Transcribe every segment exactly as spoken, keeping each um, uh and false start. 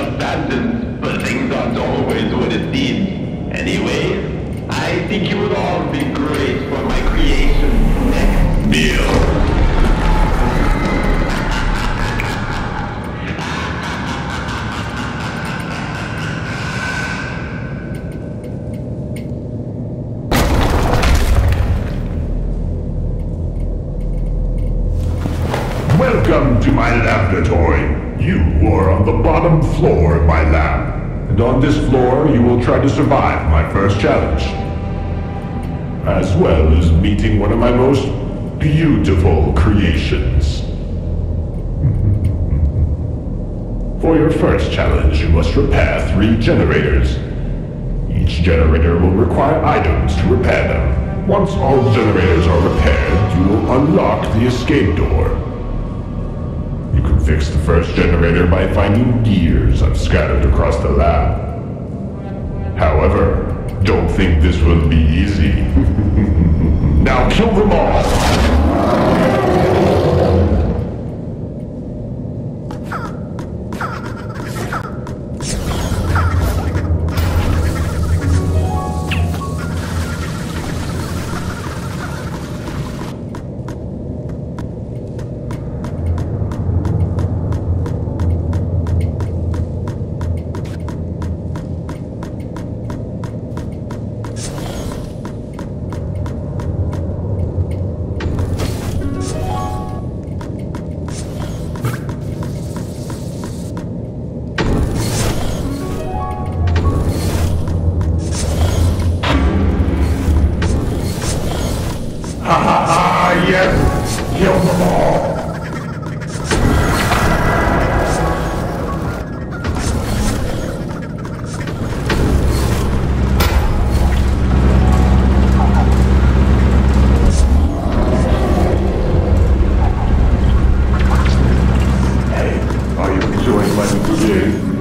assassins, but things aren't always what it seems. Anyways, I think you would all be great for my creation's next meal. Welcome to my laboratory. You are on the bottom floor of my lab. And on this floor, you will try to survive my first challenge. As well as meeting one of my most beautiful creations. For your first challenge, you must repair three generators. Each generator will require items to repair them. Once all generators are repaired, you will unlock the escape door. You can fix the first generator by finding gears I've scattered across the lab. However, don't think this will be easy. Now kill them all! Kill them all! Hey, are you enjoying my new game?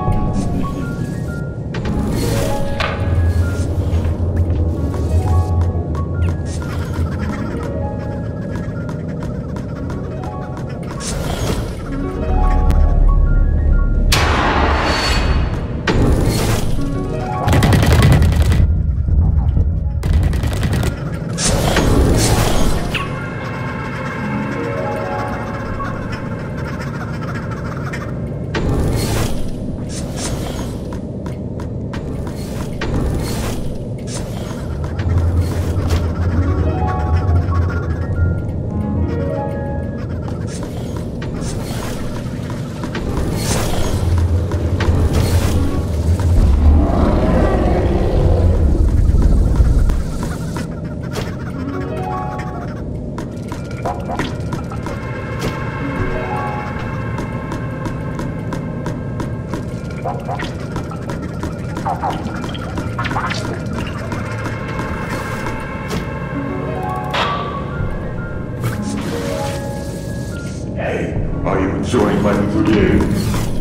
Hey, are you enjoying my new game?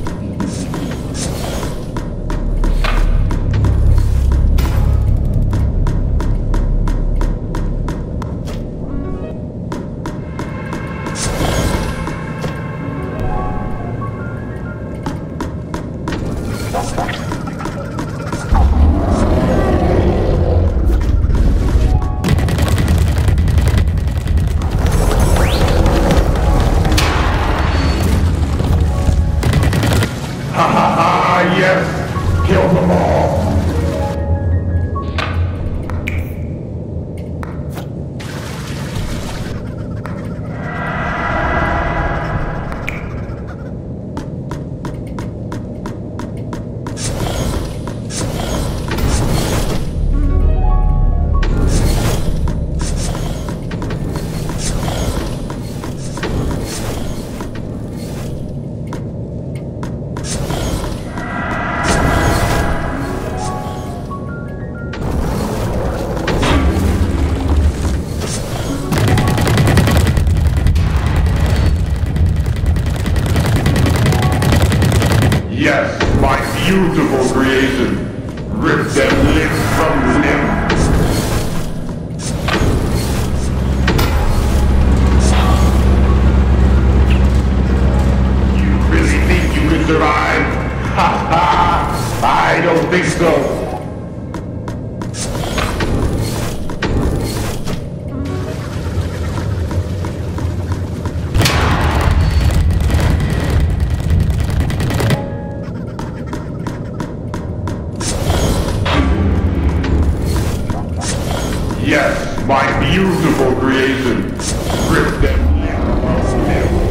Yes! Kill them all! Yes, my beautiful creation. Rip them limb from limb. You really think you can survive? Ha! beautiful creation. Rip them limb from limb.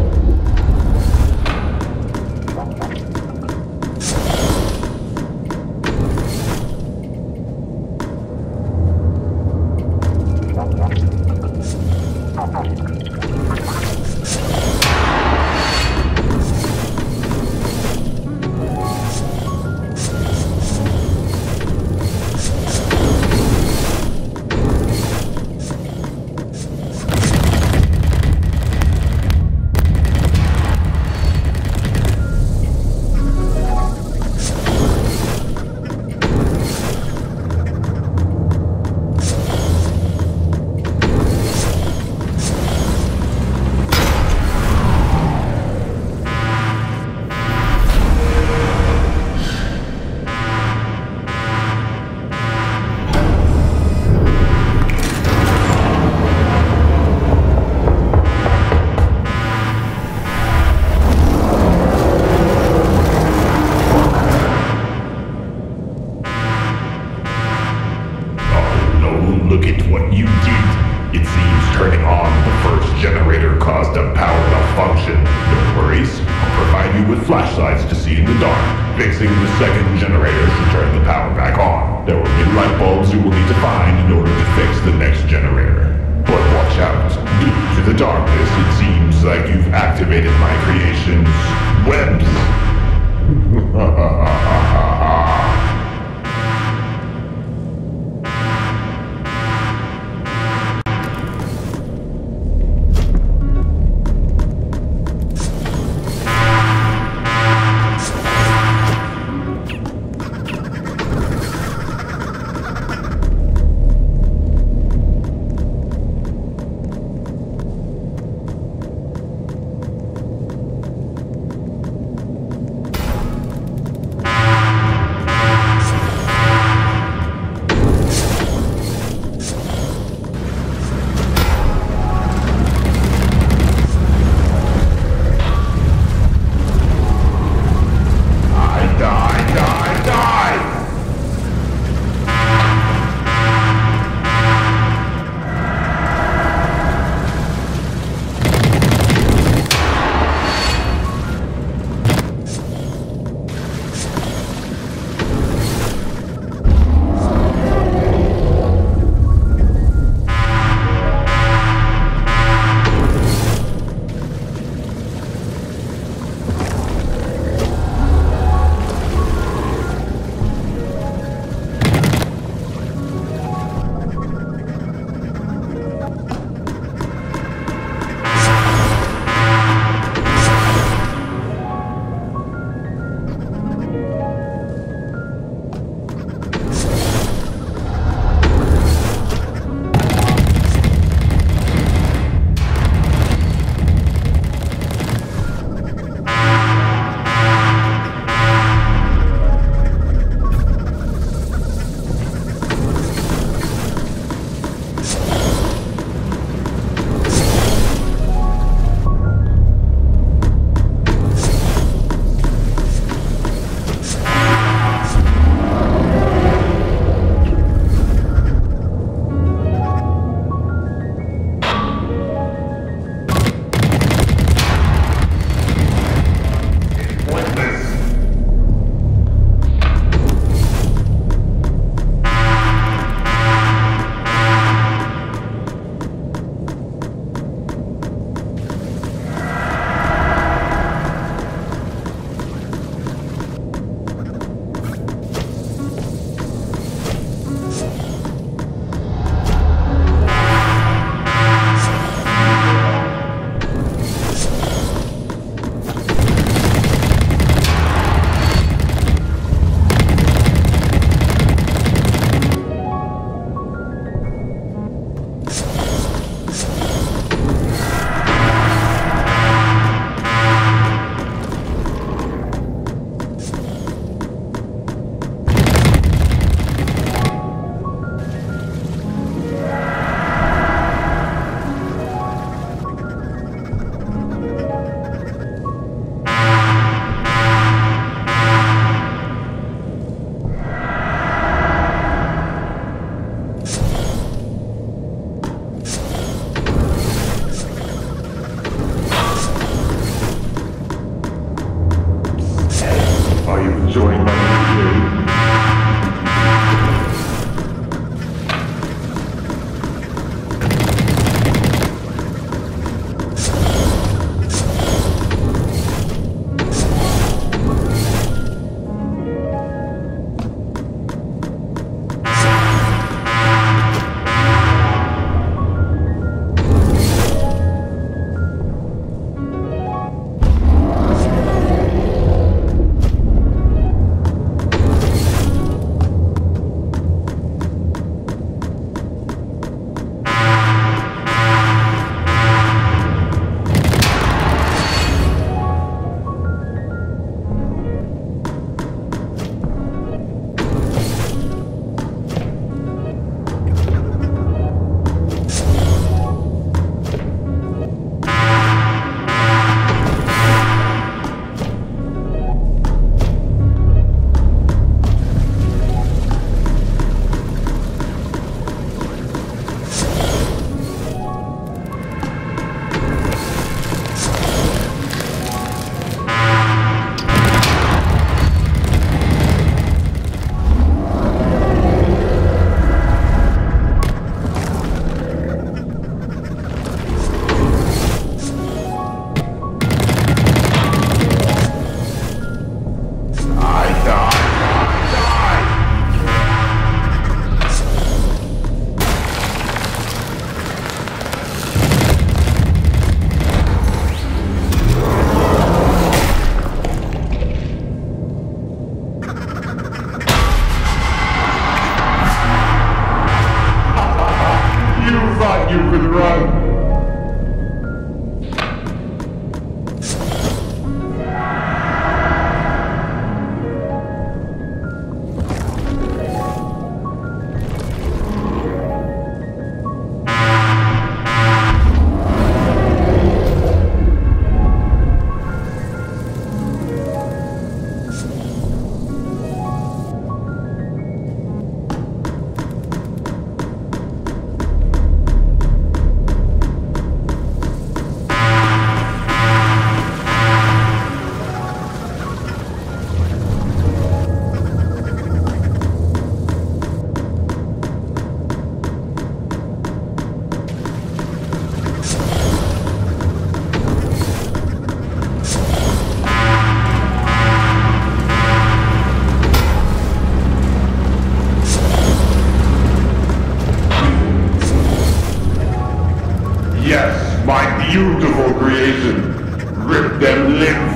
Look at what you did. It seems turning on the first generator caused a power malfunction. No worries. I'll provide you with flashlights to see in the dark. Fixing the second generator should turn the power back on. There will be light bulbs you will need to find in order to fix the next generator. But watch out. Due to the darkness, it seems like you've activated my creation's webs.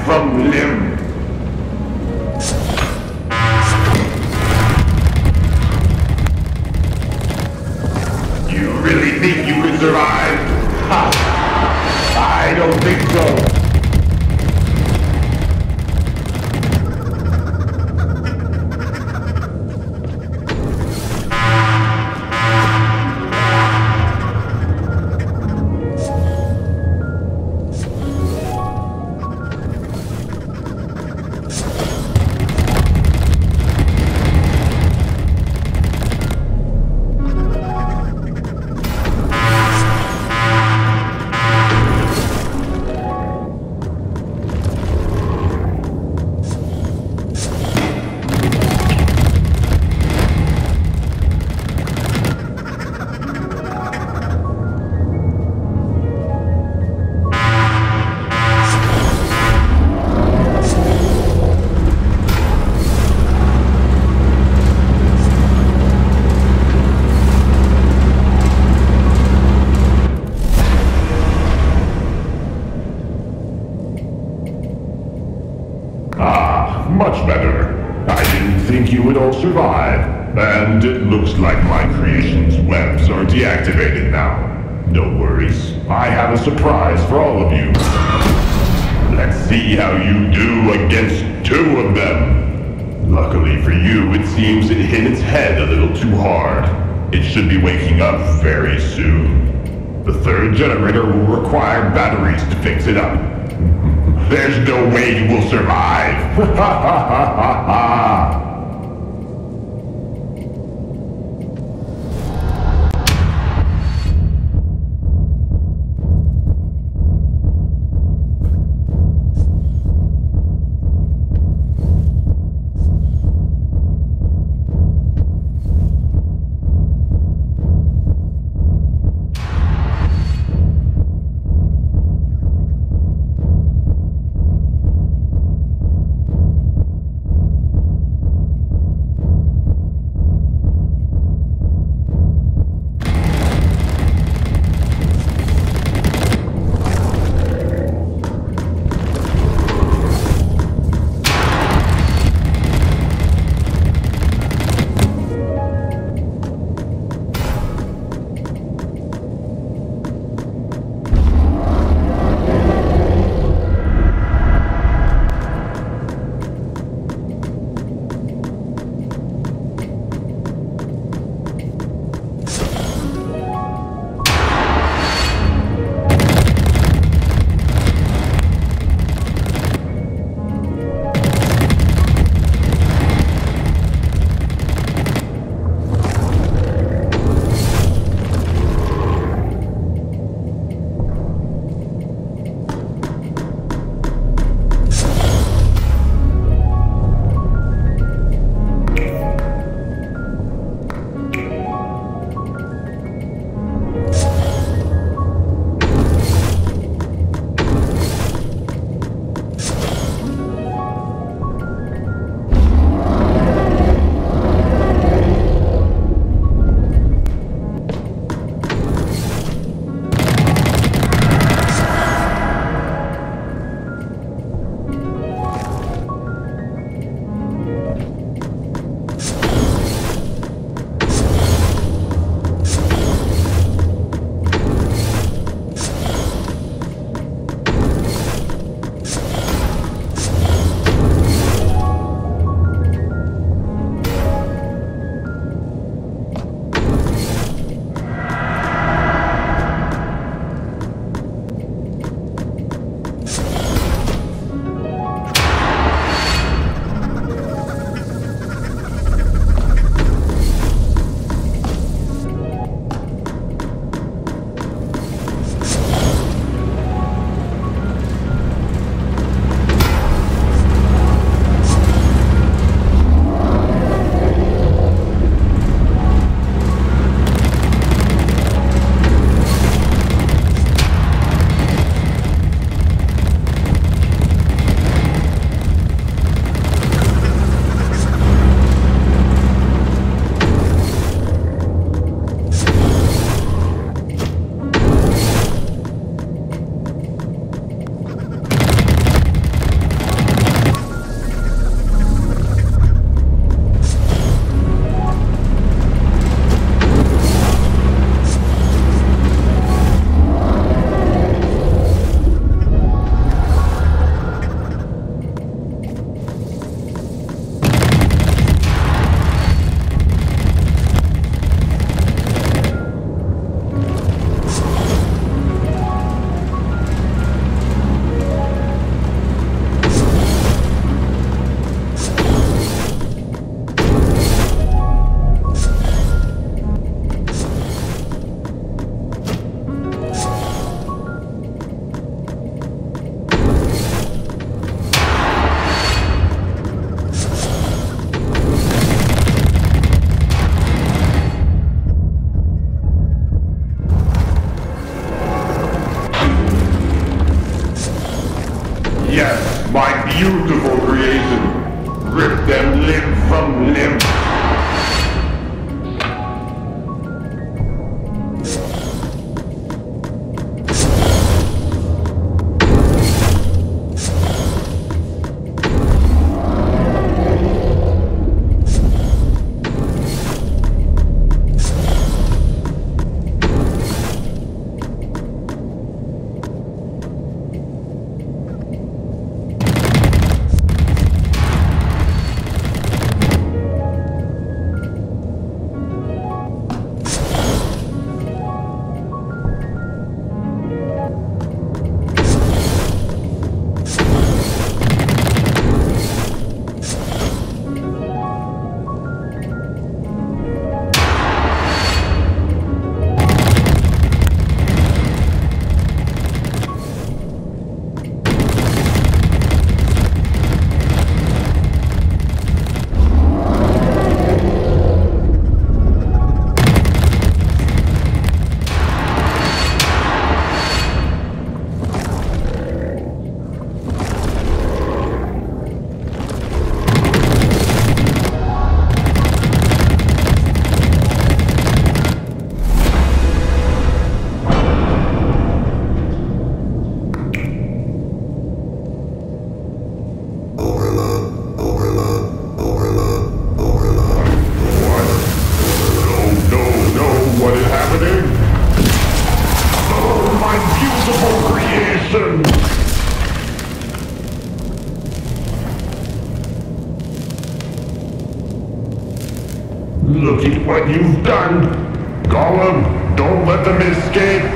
from limb. You really think you can survive? Ha! I don't think so. Much better. I didn't think you would all survive. And it looks like my creation's webs are deactivated now. No worries. I have a surprise for all of you. Let's see how you do against two of them. Luckily for you, it seems it hit its head a little too hard. It should be waking up very soon. The third generator will require batteries to fix it up. There's no way you will survive! Ha ha ha ha ha! Yes, my beautiful creation. Rip them limb from limb. Look at what you've done! Gollum, don't let them escape!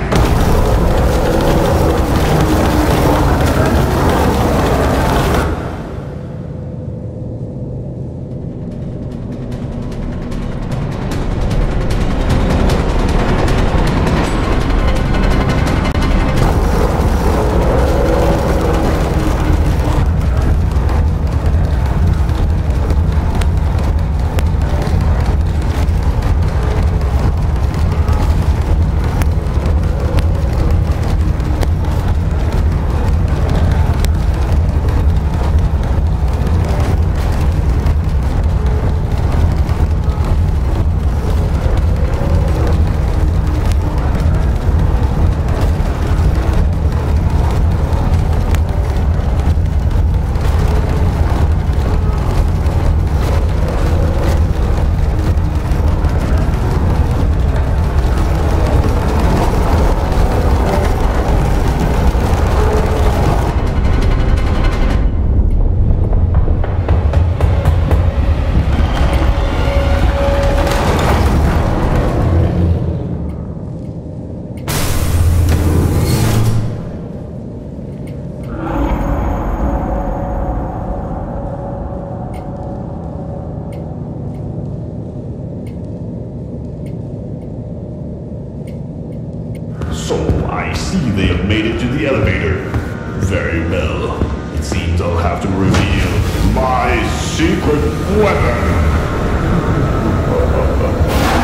So, I see they have made it to the elevator. Very well. It seems I'll have to reveal my secret weapon.